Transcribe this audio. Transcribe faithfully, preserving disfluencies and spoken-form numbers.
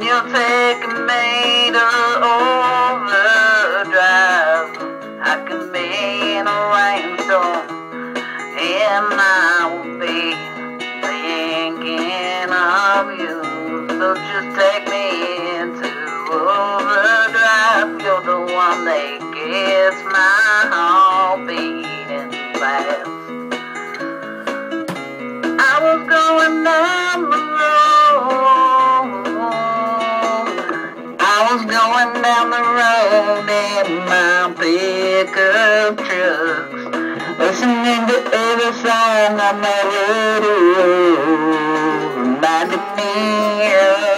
You're taking me to overdrive. I could be in a rainstorm, and I will be thinking of you. So just take me into overdrive. You're the one that gets my heart beating fast. I was going down the road. I was going down the road in my pickup trucks, listening to every song on the radio, reminding me of